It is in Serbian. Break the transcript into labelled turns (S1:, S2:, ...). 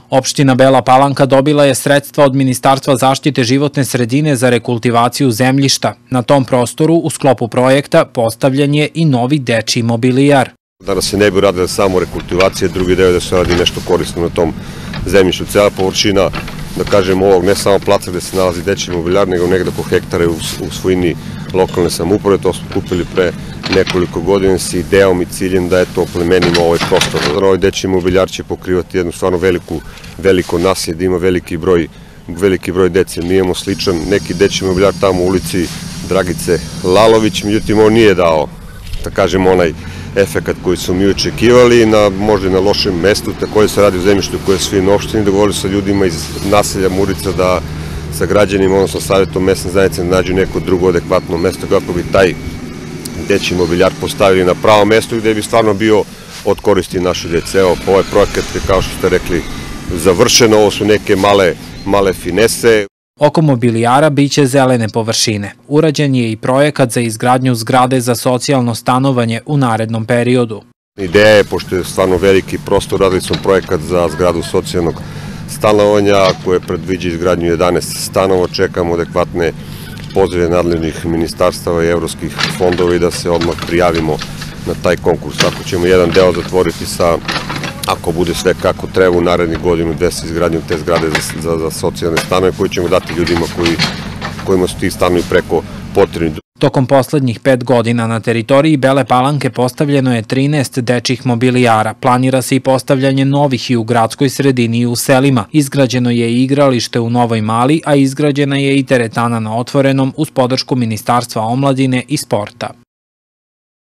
S1: Opština Bela Palanka dobila je sredstva od Ministarstva zaštite životne sredine za rekultivaciju zemljišta. Na tom prostoru u sklopu projekta postavljen je i novi dečiji mobilijar.
S2: Danas se ne bi radila samo rekultivacija, drugi deo je da se radi nešto korisno na tom zemljištu. Cijela površina, da kažem, ovog ne samo placa gde se nalazi dečiji mobilijar, nego negde oko hektare u svojini lokalne samouprave. To smo kupili pre nekoliko godina s idejom i ciljem da oplemenimo ovaj prostor. Ovaj dečiji mobilijar će pokrivati jednu stvarno veliko naselje, da ima veliki broj dece. Mi imamo sličan neki dečiji mobilijar tamo u ulici Dragice Lalović, međutim on nije dao, da kažem, onaj efekat koji su mi očekivali, možda i na lošem mestu. Takođe se radi o zemljištu koje je svim opštini, dogovorili sa ljudima iz naselja Murica da sa građanima, odnosno savjetom mesne zajednice, da nađu neko drugo adekvatno mesto kako bi taj dečiji mobilijar postavili na pravo mesto gde bi stvarno bio od koristi naše dece. Evo, ovaj projekat je, kao što ste rekli, završen. Ovo su neke male finese.
S1: Oko mobilijara biće zelene površine. Urađen je i projekat za izgradnju zgrade za socijalno stanovanje u narednom periodu.
S2: Ideja je, pošto je stvarno veliki prostor, radili smo projekat za zgradu socijalnog stanovanja koje predviđa izgradnju 11 stanova. Čekamo adekvatne pozive nadležnih ministarstava i evropskih fondova i da se odmah prijavimo na taj konkurs. Ako ćemo jedan deo zatvoriti ako bude sve kako treba u narednih godinu gde se izgradnju te zgrade za socijalne stanove koje ćemo dati ljudima kojima su ti stanovi preko potrebni.
S1: Tokom poslednjih 5 godina na teritoriji Bele Palanke postavljeno je 13 dečjih mobilijara. Planira se i postavljanje novih i u gradskoj sredini i u selima. Izgrađeno je i igralište u Novoj Mali, a izgrađena je i teretana na otvorenom uz podršku Ministarstva omladine i sporta.